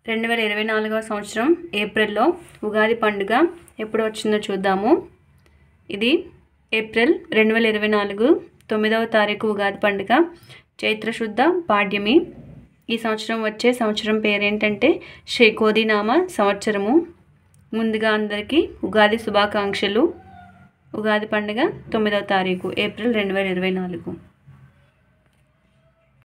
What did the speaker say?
2024వ సంవత్సరం ఏప్రిల్లో ఉగాది పండుగ ఎప్పుడు వచ్చిందో చూద్దాము. ఇది ఏప్రిల్ 2024 9వ తారీఖు ఉగాది పండుగ చైత్రశుద్ధ పాడ్యమి. ఈ సంవత్సరం వచ్చే సంవత్సరం పేరేంటంటే శ్రీ కోదినామ సంవత్సరము. ముందుగా అందరికీ ఉగాది శుభాకాంక్షలు. ఉగాది పండుగ 9వ తారీఖు ఏప్రిల్ 2024.